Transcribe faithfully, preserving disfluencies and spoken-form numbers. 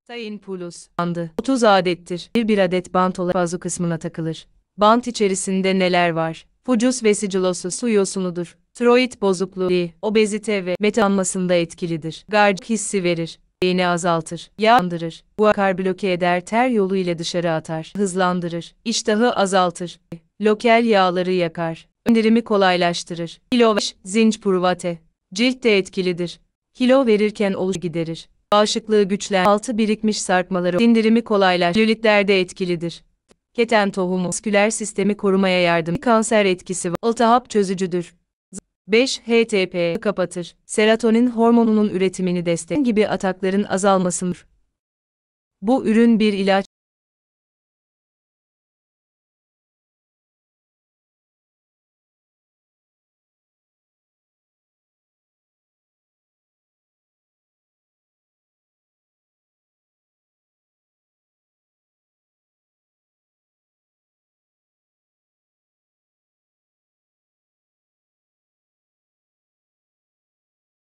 Tayin Plus bandı otuz adettir. Bir bir adet bant olarak bazu kısmına takılır. Bant içerisinde neler var? Fucus vesiculosus su yosunudur. Tiroid bozukluğu, obezite ve metalanmasında etkilidir. Garg hissi verir. Beyni azaltır. Yağ andırır. Bu akar bloke eder, ter yolu ile dışarı atar. Hızlandırır. İştahı azaltır. Lokal yağları yakar. Sindirimi kolaylaştırır. Kilo ve zinc purvate. Ciltte etkilidir. Kilo verirken oluş giderir. Bağışıklığı güçlendirir. Altı birikmiş sarkmaları sindirimi kolaylaştırır. Lülitlerde etkilidir. Keten tohumu vasküler sistemi korumaya yardım. Kanser etkisi var. İltihap çözücüdür. beş H T P kapatır. Serotonin hormonunun üretimini destekler gibi atakların azalmasıdır. Bu ürün bir ilaç